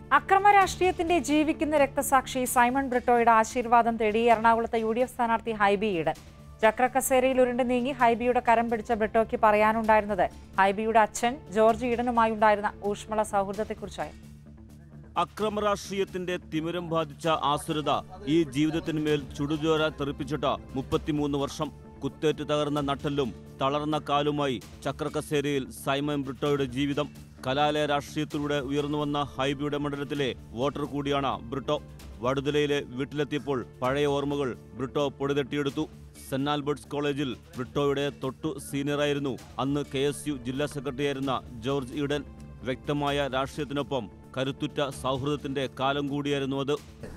അക്രമ രാഷ്ട്രീയത്തിന്റെ ജീവിക്കുന്ന രക്തസാക്ഷി സൈമൺ ബ്രിട്ടോയുടെ ആശീർവാദം തേടി എറണാകുളത്തെ UDF സ്ഥാനാർത്ഥി ഹൈബി ഈഡൻ. ചക്രക്കസേരയിൽ ഉരുണ്ട് നീങ്ങി ഹൈബിയുടെ കരം പിടിച്ച ബ്രിട്ടോയ്ക്ക് പറയാനുണ്ടായിരുന്നത് ഹൈബിയുടെ അച്ഛൻ ജോർജ് ഈഡനുമായുണ്ടായിരുന്ന ഊഷ്മള സൗഹൃദത്തെക്കുറിച്ചായിരുന്നു. അക്രമ രാഷ്ട്രീയത്തിന്റെ തിമിരം ബാധിച്ച ആസുരത ഈ ജീവിതത്തിന്മേൽ ചുടുചോര തെറിപ്പിച്ചിട്ട് 33 വർഷം. കുത്തേറ്റ് തകർന്ന നട്ടെല്ലും തളർന്ന കാലുമായി ചക്രക്കസേരയിൽ സൈമൺ ബ്രിട്ടോയുടെ ജീവിതം. കലാലയ രാഷ്ട്രീയത്തിലൂടെ ഉയർന്നുവന്ന ഹൈബിയുടെ മണ്ഡലത്തിലെ വോട്ടർ കൂടിയാണ് ബ്രിട്ടോ. വടുതലയിലെ വീട്ടിലെത്തിയപ്പോൾ പഴയ ഓർമ്മകൾ ബ്രിട്ടോ പൊടിതട്ടിയെടുത്തു. സെന്റ് ആൽബർട്ട്സ് കോളേജിൽ ബ്രിട്ടോയുടെ തൊട്ടു സീനിയറായിരുന്നു അന്ന് KSU ജില്ലാ സെക്രട്ടറിയായിരുന്ന ജോർജ് ഈഡൻ. വ്യക്തമായ രാഷ്ട്രീയത്തിനൊപ്പം കരുത്തുറ്റ സൗഹൃദത്തിന്റെ കാലം കൂടിയായിരുന്നു അത്.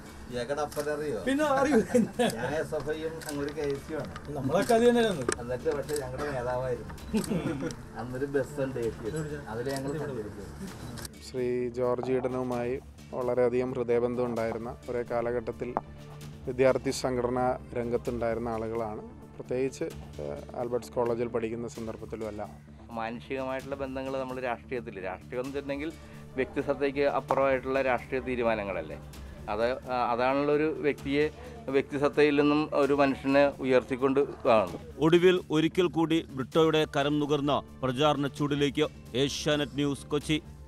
ശ്രീ ജോർജ് ഈഡനുമായി വളരെയധികം ഹൃദയബന്ധം ഉണ്ടായിരുന്ന ഒരേ കാലഘട്ടത്തിൽ വിദ്യാർത്ഥി സംഘടനാ രംഗത്തുണ്ടായിരുന്ന ആളുകളാണ്. പ്രത്യേകിച്ച് ആൽബർട്ട്സ് കോളേജിൽ പഠിക്കുന്ന സന്ദർഭത്തിലുമല്ല. മാനുഷികമായിട്ടുള്ള ബന്ധങ്ങൾ നമ്മൾ രാഷ്ട്രീയം എന്ന് വെച്ചിട്ടുണ്ടെങ്കിൽ വ്യക്തിസത്തയ്ക്ക് അപ്പുറമായിട്ടുള്ള രാഷ്ട്രീയ തീരുമാനങ്ങളല്ലേ. അതാണുള്ള ഒരു വ്യക്തിയെ വ്യക്തിസത്തയിൽ നിന്നും ഒരു മനുഷ്യനെ ഉയർത്തിക്കൊണ്ട് കാണുന്നു. ഒടുവിൽ ഒരിക്കൽ കൂടി ബ്രിട്ടോയുടെ കരം നുകർന്ന പ്രചാരണ ചൂടിലേക്ക്. ഏഷ്യാനെറ്റ് ന്യൂസ്, കൊച്ചി.